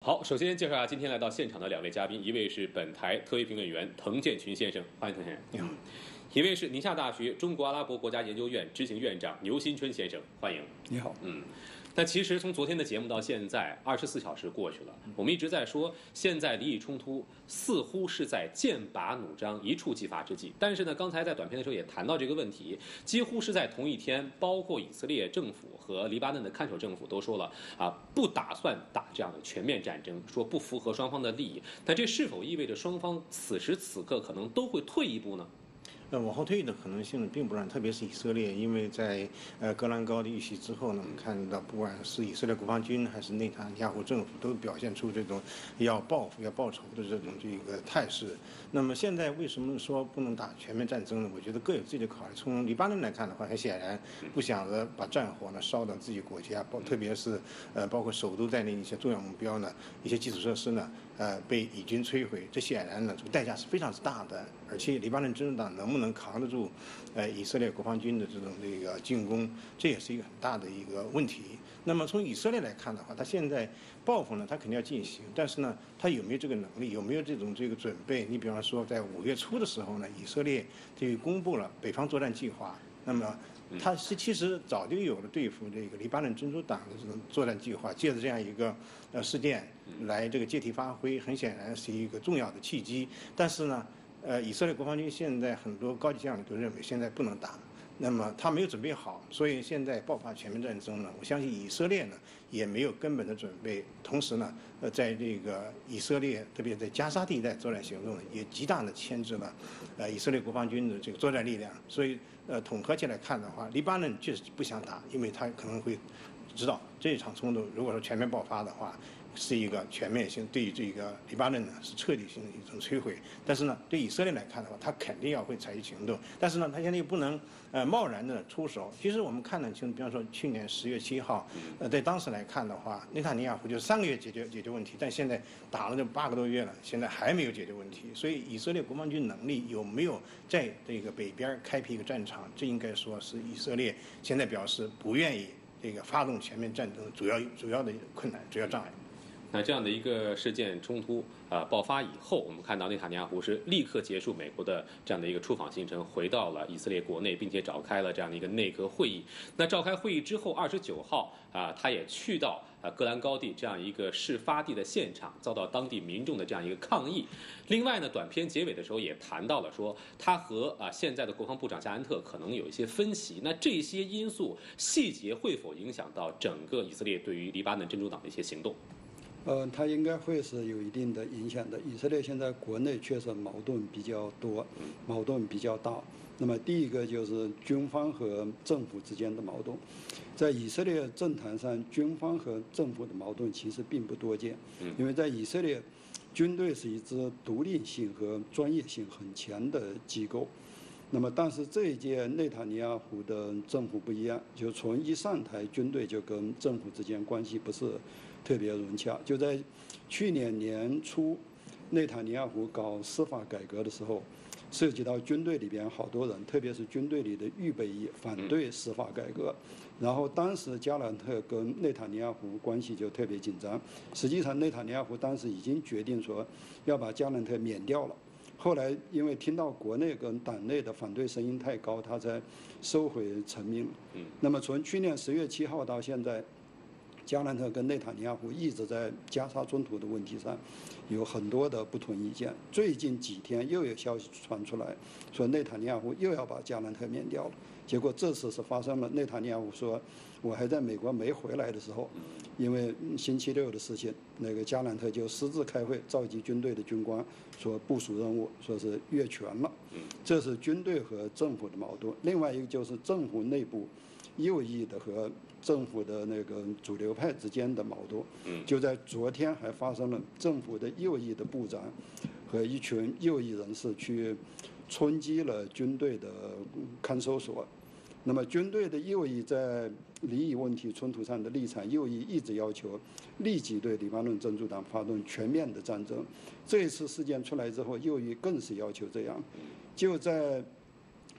好，首先介绍一下今天来到现场的两位嘉宾，一位是本台特约评论员滕建群先生，欢迎滕先生。 你好。 一位是宁夏大学中国阿拉伯国家研究院执行院长牛新春先生，欢迎。 你好。 那其实从昨天的节目到现在，24小时过去了，我们一直在说，现在利益冲突似乎是在剑拔弩张、一触即发之际。但是呢，刚才在短片的时候也谈到这个问题，几乎是在同一天，包括以色列政府和黎巴嫩的看守政府都说了不打算打这样的全面战争，说不符合双方的利益。但这是否意味着双方此时此刻可能都会退一步呢？ 往后退的可能性并不大，特别是以色列，因为在戈兰高地遇袭之后呢，我们看到不管是以色列国防军还是内塔尼亚胡政府，都表现出这种要报复、要报仇的这个态势。那么现在为什么说不能打全面战争呢？我觉得各有自己的考虑。从黎巴嫩来看的话，很显然不想着把战火呢烧到自己国家，特别是包括首都在内一些重要目标呢，一些基础设施呢被以军摧毁，这显然呢这个代价是非常之大的。而且黎巴嫩真主党能不能扛得住以色列国防军的这个进攻，这也是一个很大的一个问题。那么从以色列来看的话，他现在报复呢，他肯定要进行，但是呢，他有没有这个能力，有没有这个准备？你比方说，在5月初的时候呢，以色列就公布了北方作战计划。那么他其实早就有了对付这个黎巴嫩真主党的这种作战计划，借着这样一个事件来这个借题发挥，很显然是一个重要的契机。但是呢，以色列国防军现在很多高级将领都认为现在不能打，那么他没有准备好，所以现在爆发全面战争呢，我相信以色列呢也没有根本的准备。同时呢，在这个以色列特别在加沙地带作战行动呢，也极大的牵制了以色列国防军的这个作战力量。所以统合起来看的话，黎巴嫩确实不想打，因为他可能会知道这场冲突如果说全面爆发的话，是一个全面性，对于这个黎巴嫩呢是彻底性的一种摧毁。但是呢，对以色列来看的话，他肯定要会采取行动。但是呢，他现在又不能贸然的出手。其实我们看得清，比方说去年10月7号，在当时来看的话，内塔尼亚胡就是3个月解决问题，但现在打了这8个多月了，现在还没有解决问题。所以以色列国防军能力有没有在这个北边开辟一个战场，这应该说是以色列现在表示不愿意这个发动全面战争主要的困难、主要障碍。 那这样的一个事件冲突爆发以后，我们看到内塔尼亚胡是立刻结束美国的这样的一个出访行程，回到了以色列国内，并且召开了这样的一个内阁会议。那召开会议之后，29号他也去到戈兰高地这样一个事发地的现场，遭到当地民众的这样一个抗议。另外呢，短片结尾的时候也谈到了说，他和现在的国防部长加兰特可能有一些分歧。那这些因素细节会否影响到整个以色列对于黎巴嫩真主党的一些行动？ 它应该会是有一定的影响的。以色列现在国内确实矛盾比较多，矛盾比较大。那么第一个就是军方和政府之间的矛盾，在以色列政坛上，军方和政府的矛盾其实并不多见，因为在以色列，军队是一支独立性和专业性很强的机构。那么，但是这一届内塔尼亚胡的政府不一样，就从一上台，军队就跟政府之间关系不是特别融洽。就在去年年初，内塔尼亚胡搞司法改革的时候，涉及到军队里边好多人，特别是军队里的预备役反对司法改革。然后当时加兰特跟内塔尼亚胡关系就特别紧张。实际上，内塔尼亚胡当时已经决定说要把加兰特免掉了。后来因为听到国内跟党内的反对声音太高，他才收回成命。那么从去年10月7号到现在，加兰特跟内塔尼亚胡一直在加沙冲突的问题上有很多的不同意见。最近几天又有消息传出来，说内塔尼亚胡又要把加兰特免掉了。结果这次是发生了，内塔尼亚胡说，我还在美国没回来的时候，因为星期六的事情，那个加兰特就私自开会，召集军队的军官，说部署任务，说是越权了。这是军队和政府的矛盾。另外一个就是政府内部右翼的和政府的那个主流派之间的矛盾。就在昨天还发生了政府的右翼的部长和一群右翼人士去冲击了军队的看守所。那么军队的右翼在黎以问题冲突上的立场，右翼一直要求立即对黎巴嫩真主党发动全面的战争。这一次事件出来之后，右翼更是要求这样。就在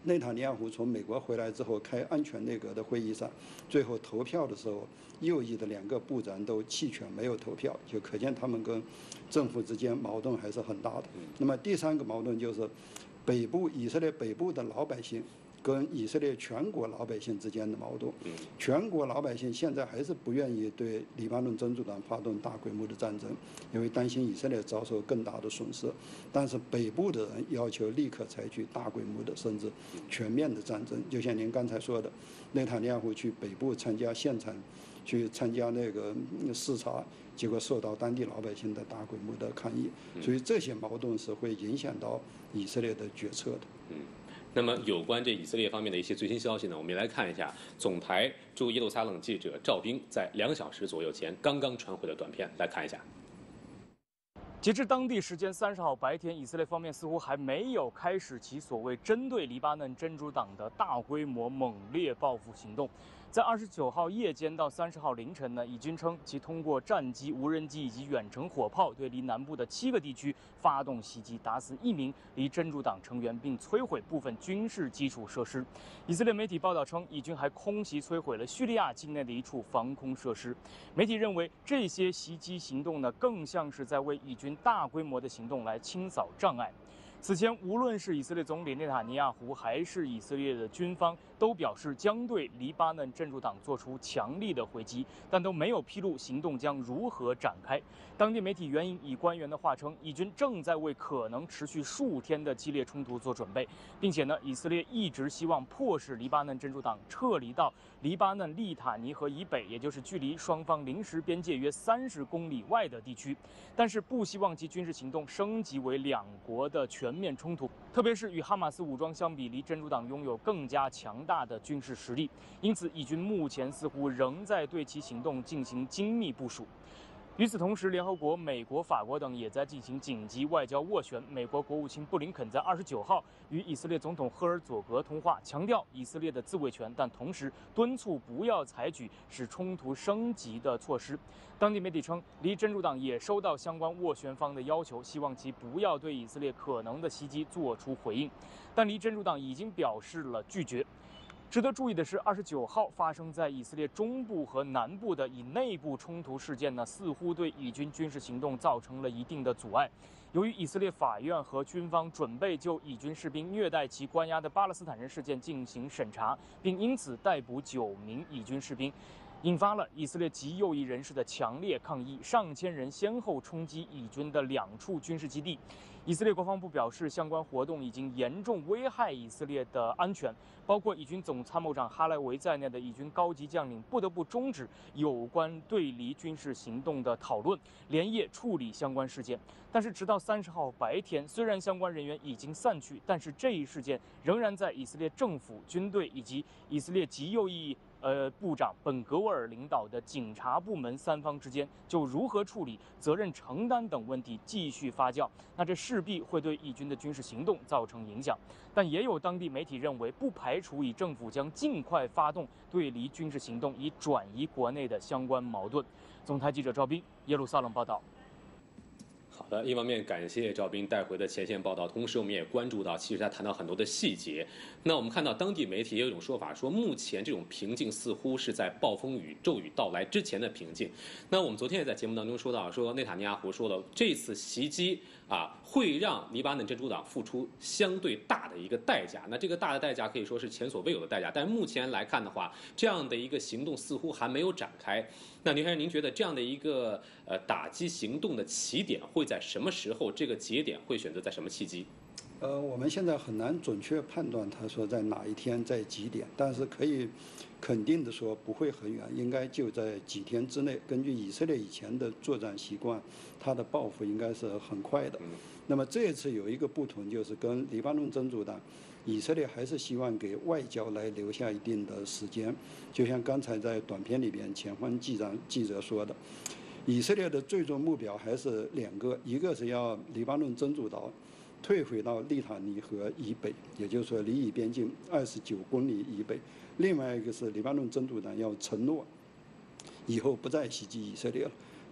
内塔尼亚胡从美国回来之后开安全内阁的会议上，最后投票的时候，右翼的2个部长都弃权没有投票，就可见他们跟政府之间矛盾还是很大的。那么第3个矛盾就是以色列北部的老百姓跟以色列全国老百姓之间的矛盾。全国老百姓现在还是不愿意对黎巴嫩真主党发动大规模的战争，因为担心以色列遭受更大的损失。但是北部的人要求立刻采取大规模的甚至全面的战争，就像您刚才说的，内塔尼亚胡去北部参加现场，去参加那个视察，结果受到当地老百姓的大规模的抗议。所以这些矛盾是会影响到以色列的决策的。 那么有关这以色列方面的一些最新消息呢，我们也来看一下总台驻耶路撒冷记者赵斌在2小时左右前刚刚传回的短片，来看一下。 截至当地时间30号白天，以色列方面似乎还没有开始其所谓针对黎巴嫩真主党的大规模猛烈报复行动。在29号夜间到30号凌晨呢，以军称其通过战机、无人机以及远程火炮对离南部的7个地区发动袭击，打死1名离真主党成员，并摧毁部分军事基础设施。以色列媒体报道称，以军还空袭摧毁了叙利亚境内的一处防空设施。媒体认为，这些袭击行动呢，更像是在为以军大规模的行动来清扫障碍。此前，无论是以色列总理内塔尼亚胡还是以色列的军方，都表示将对黎巴嫩真主党做出强力的回击，但都没有披露行动将如何展开。当地媒体援引以官员的话称，以军正在为可能持续数天的激烈冲突做准备，并且呢，以色列一直希望迫使黎巴嫩真主党撤离到黎巴嫩利塔尼河以北，也就是距离双方临时边界约30公里外的地区，但是不希望其军事行动升级为2国的全面冲突，特别是与哈马斯武装相比，离真主党拥有更加强大的军事实力，因此以军目前似乎仍在对其行动进行精密部署。与此同时，联合国、美国、法国等也在进行紧急外交斡旋。美国国务卿布林肯在29号与以色列总统赫尔佐格通话，强调以色列的自卫权，但同时敦促不要采取使冲突升级的措施。当地媒体称，离真主党也收到相关斡旋方的要求，希望其不要对以色列可能的袭击做出回应，但离真主党已经表示了拒绝。值得注意的是，29号发生在以色列中部和南部的以内部冲突事件呢，似乎对以军军事行动造成了一定的阻碍。由于以色列法院和军方准备就以军士兵虐待其关押的巴勒斯坦人事件进行审查，并因此逮捕9名以军士兵，引发了以色列极右翼人士的强烈抗议，上千人先后冲击以军的2处军事基地。以色列国防部表示，相关活动已经严重危害以色列的安全，包括以军总参谋长哈莱维在内的以军高级将领不得不终止有关对离军事行动的讨论，连夜处理相关事件。但是，直到30号白天，虽然相关人员已经散去，但是这一事件仍然在以色列政府、军队以及以色列极右翼部长本格沃尔领导的警察部门3方之间就如何处理、责任承担等问题继续发酵，那这势必会对以军的军事行动造成影响。但也有当地媒体认为，不排除以政府将尽快发动对离军事行动，以转移国内的相关矛盾。总台记者赵斌，耶路撒冷报道。 好的，一方面感谢赵斌带回的前线报道，同时我们也关注到，其实他谈到很多的细节。那我们看到当地媒体也有一种说法，说目前这种平静似乎是在暴风雨骤雨到来之前的平静。那我们昨天也在节目当中说到，说内塔尼亚胡说了，这次袭击会让黎巴嫩真主党付出相对大的一个代价。那这个大的代价可以说是前所未有的代价。但目前来看的话，这样的一个行动似乎还没有展开。那刘先生，您觉得这样的一个打击行动的起点会在什么时候？这个节点会选择在什么契机？ 我们现在很难准确判断他说在哪一天在几点，但是可以肯定的说不会很远，应该就在几天之内。根据以色列以前的作战习惯，他的报复应该是很快的。那么这一次有一个不同，就是跟黎巴嫩真主党，以色列还是希望给外交来留下一定的时间。就像刚才在短片里边前方记者说的，以色列的最终目标还是2个，一个是要黎巴嫩真主党退回到利塔尼河以北，也就是说离以边境29公里以北；另外一个是黎巴嫩真主党要承诺以后不再袭击以色列了。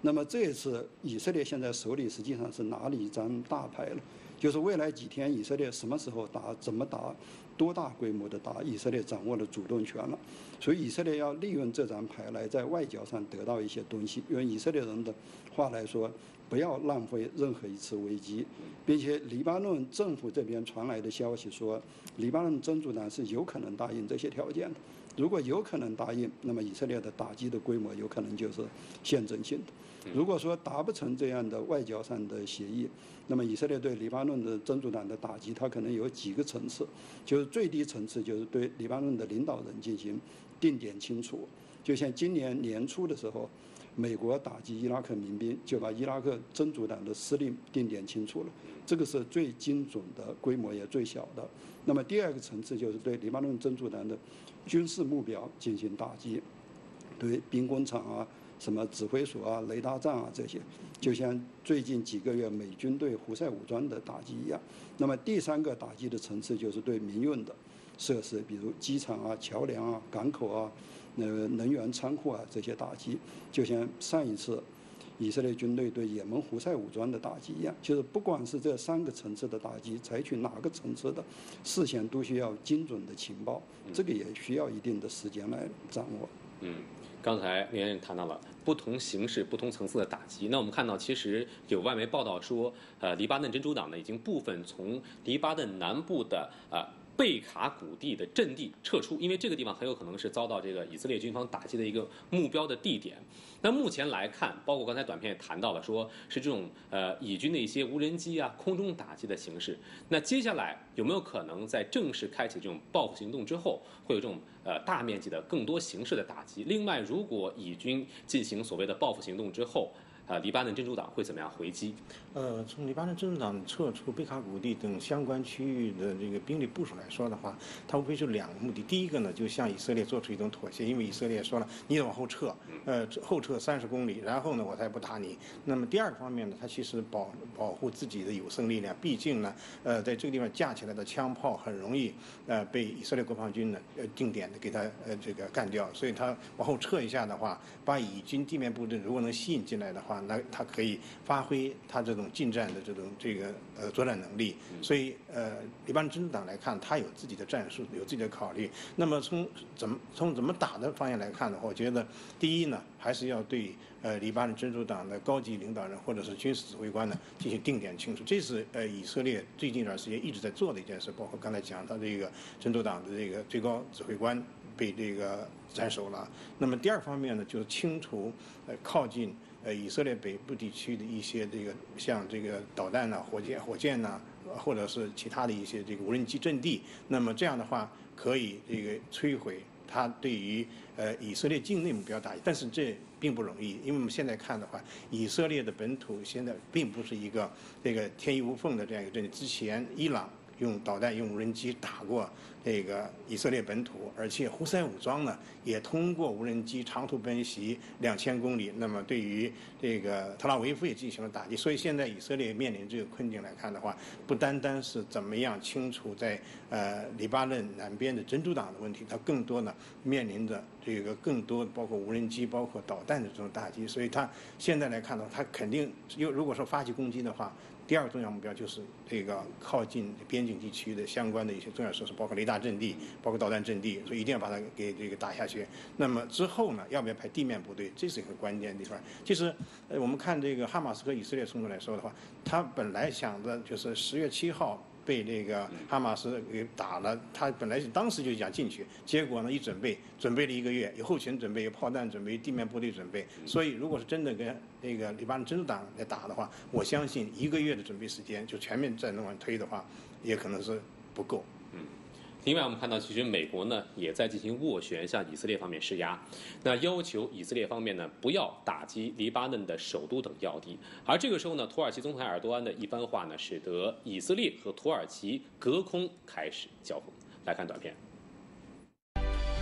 那么这一次以色列现在手里实际上是拿了一张大牌了，就是未来几天以色列什么时候打、怎么打、多大规模的打，以色列掌握了主动权了。所以以色列要利用这张牌来在外交上得到一些东西。用以色列人的话来说，不要浪费任何一次危机，并且黎巴嫩政府这边传来的消息说，黎巴嫩真主党是有可能答应这些条件的。如果有可能答应，那么以色列的打击的规模有可能就是象征性的。如果说达不成这样的外交上的协议，那么以色列对黎巴嫩的真主党的打击，它可能有几个层次，就是最低层次就是对黎巴嫩的领导人进行定点清除。就像今年年初的时候，美国打击伊拉克民兵，就把伊拉克真主党的司令定点清除了，这个是最精准的，规模也最小的。那么第二个层次就是对黎巴嫩真主党的军事目标进行打击，对兵工厂啊、什么指挥所啊、雷达站啊这些，就像最近几个月美军对胡塞武装的打击一样。那么第三个打击的层次就是对民用的设施，比如机场啊、桥梁啊、港口啊、能源仓库啊这些打击，就像上一次以色列军队对也门胡塞武装的打击一样，就是不管是这3个层次的打击，采取哪个层次的，事先都需要精准的情报，这个也需要一定的时间来掌握。 刚才连人谈到了不同形式、不同层次的打击。那我们看到，其实有外媒报道说，黎巴嫩真主党呢已经部分从黎巴嫩南部的贝卡谷地的阵地撤出，因为这个地方很有可能是遭到这个以色列军方打击的一个目标的地点。那目前来看，包括刚才短片也谈到了，说是这种以军的一些无人机啊、空中打击的形式。那接下来有没有可能在正式开启这种报复行动之后，会有这种大面积的更多形式的打击？另外，如果以军进行所谓的报复行动之后，黎巴嫩真主党会怎么样回击？ 从黎巴嫩真主党撤出贝卡谷地等相关区域的这个兵力部署来说的话，它无非是2个目的。第一个呢，就向以色列做出一种妥协，因为以色列说了，你得往后撤，后撤30公里，然后呢，我才不打你。那么第二个方面呢，它其实保护自己的有生力量，毕竟呢，在这个地方架起来的枪炮很容易被以色列国防军呢定点的给它这个干掉，所以它往后撤一下的话，把以军地面部队如果能吸引进来的话，那它可以发挥它这种近战的这个作战能力。所以黎巴嫩真主党来看，它有自己的战术，有自己的考虑。那么从怎么打的方向来看的话，我觉得第一呢，还是要对黎巴嫩真主党的高级领导人或者是军事指挥官呢进行定点清除，这是以色列最近一段时间一直在做的一件事，包括刚才讲他这个真主党的这个最高指挥官被这个斩首了。那么第二方面呢，就是清除靠近以色列北部地区的一些这个像这个导弹呐、火箭呐，或者是其他的一些这个无人机阵地。那么这样的话，可以这个摧毁它对于以色列境内目标打击，但是这并不容易，因为我们现在看的话，以色列的本土现在并不是一个这个天衣无缝的这样一个阵地。之前伊朗用导弹、用无人机打过这个以色列本土，而且胡塞武装呢也通过无人机长途奔袭2000公里，那么对于这个特拉维夫也进行了打击。所以现在以色列面临这个困境来看的话，不单单是怎么样清除在黎巴嫩南边的真主党的问题，它更多呢面临着这个更多包括无人机、包括导弹的这种打击。所以它现在来看的话，它肯定如果说发起攻击的话，第二个重要目标就是这个靠近边境地区的相关的一些重要设施，包括雷达阵地、包括导弹阵地，所以一定要把它给这个打下去。那么之后呢，要不要派地面部队，这是一个关键的地方。其实，我们看这个哈马斯和以色列冲突来说的话，他本来想的就是10月7号。被这个哈马斯给打了，他本来是当时就想进去，结果呢一准备了1个月，有后勤准备，有炮弹准备，地面部队准备。所以如果是真的跟这个黎巴嫩真主党来打的话，我相信1个月的准备时间就全面战争往推的话，也可能是不够。 另外，我们看到，其实美国呢也在进行斡旋，向以色列方面施压，那要求以色列方面呢不要打击黎巴嫩的首都等要地。而这个时候呢，土耳其总统埃尔多安的一番话呢，使得以色列和土耳其隔空开始交锋。来看短片。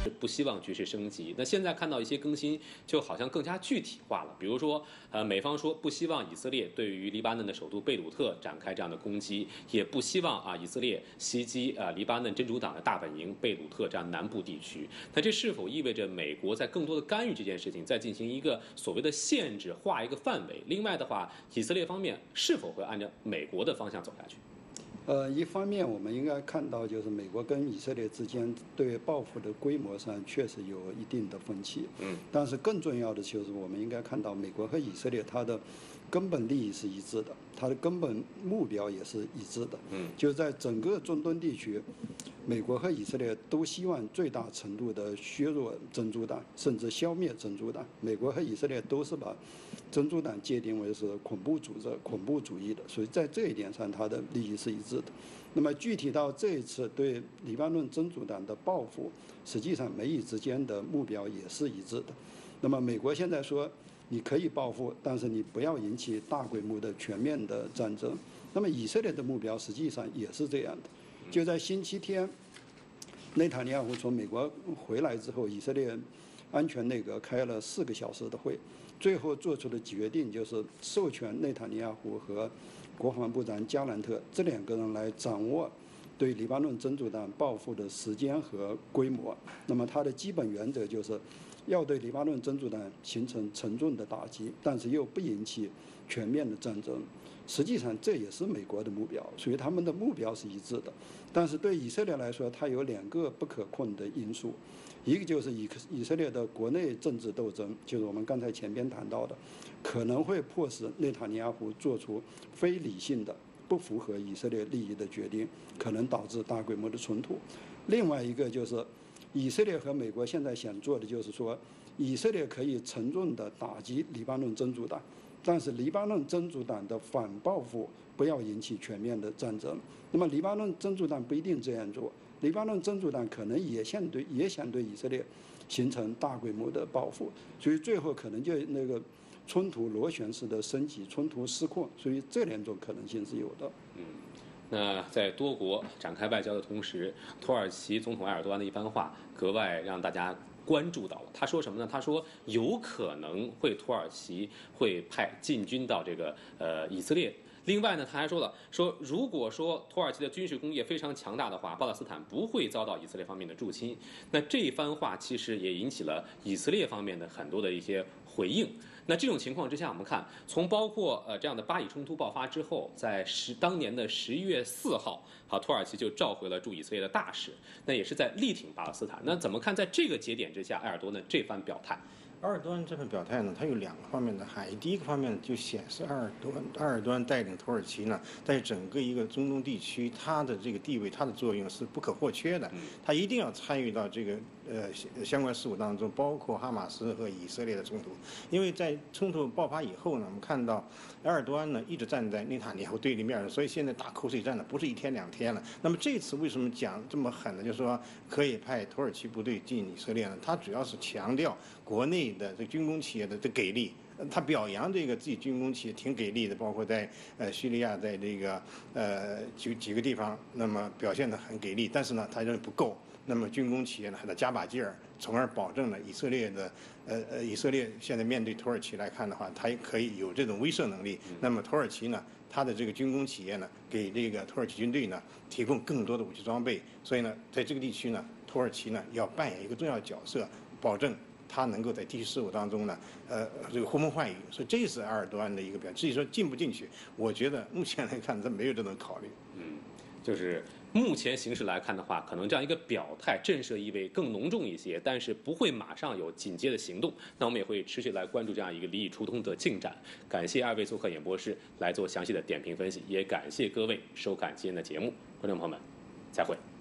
不希望局势升级。那现在看到一些更新，就好像更加具体化了。比如说，美方说不希望以色列对于黎巴嫩的首都贝鲁特展开这样的攻击，也不希望以色列袭击黎巴嫩真主党的大本营贝鲁特这样南部地区。那这是否意味着美国在更多的干预这件事情，在进行一个所谓的限制，划一个范围？另外的话，以色列方面是否会按照美国的方向走下去？ 一方面我们应该看到，就是美国跟以色列之间对报复的规模上确实有一定的分歧。但是更重要的就是我们应该看到，美国和以色列它的根本利益是一致的，它的根本目标也是一致的。就在整个中东地区，美国和以色列都希望最大程度的削弱真主党，甚至消灭真主党。美国和以色列都是把真主党界定为是恐怖组织、恐怖主义的，所以在这一点上，它的利益是一致的。那么具体到这一次对黎巴嫩真主党的报复，实际上美以之间的目标也是一致的。那么美国现在说，你可以报复，但是你不要引起大规模的全面的战争。那么以色列的目标实际上也是这样的。就在星期天，内塔尼亚胡从美国回来之后，以色列安全内阁开了4个小时的会，最后做出的决定就是授权内塔尼亚胡和国防部长加兰特这2个人来掌握对黎巴嫩真主党报复的时间和规模。那么它的基本原则就是要对黎巴嫩真主党形成沉重的打击，但是又不引起全面的战争。实际上这也是美国的目标，所以他们的目标是一致的。但是对以色列来说，它有2个不可控的因素，一个就是以色列的国内政治斗争，就是我们刚才前边谈到的，可能会迫使内塔尼亚胡做出非理性的、不符合以色列利益的决定，可能导致大规模的冲突。另外一个就是以色列和美国现在想做的就是说，以色列可以沉重地打击黎巴嫩真主党，但是黎巴嫩真主党的反报复不要引起全面的战争。那么黎巴嫩真主党不一定这样做，黎巴嫩真主党可能也想对以色列形成大规模的报复，所以最后可能就那个冲突螺旋式的升级，冲突失控，所以这2种可能性是有的。 那在多国展开外交的同时，土耳其总统埃尔多安的一番话格外让大家关注到了。他说什么呢？他说有可能土耳其会派进军到这个以色列。另外呢，他还说了，如果说土耳其的军事工业非常强大的话，巴勒斯坦不会遭到以色列方面的入侵。那这一番话其实也引起了以色列方面的很多的一些回应。那这种情况之下，我们看，从包括这样的巴以冲突爆发之后，在当年的11月4号，土耳其就召回了驻以色列的大使，那也是在力挺巴勒斯坦。那怎么看在这个节点之下，埃尔多安这番表态？ 埃尔多安这份表态呢，它有2个方面的含义。第一个方面就显示埃尔多安带领土耳其呢，在整个一个中东地区，它的这个地位、它的作用是不可或缺的。它一定要参与到这个相关事务当中，包括哈马斯和以色列的冲突。因为在冲突爆发以后呢，我们看到埃尔多安呢一直站在内塔尼亚胡对立面，所以现在打口水战呢不是1天2天了。那么这次为什么讲这么狠呢？就是说可以派土耳其部队进以色列呢？它主要是强调国内的这军工企业的给力，他表扬这个自己军工企业挺给力的，包括在叙利亚，在这个几个地方，那么表现得很给力，但是呢，他认为不够，那么军工企业呢还得加把劲儿，从而保证了以色列的以色列现在面对土耳其来看的话，它也可以有这种威慑能力。那么土耳其呢，它的这个军工企业呢，给这个土耳其军队呢提供更多的武器装备，所以呢，在这个地区呢，土耳其呢要扮演一个重要角色，保证他能够在地区事务当中呢，这个呼风唤雨，所以这是埃尔多安的一个表现。至于说进不进去，我觉得目前来看他没有这种考虑。 就是目前形势来看的话，可能这样一个表态震慑意味更浓重一些，但是不会马上有紧接的行动。那我们也会持续来关注这样一个离异疏通的进展。感谢2位做客演播室来做详细的点评分析，也感谢各位收看今天的节目，观众朋友们，再会。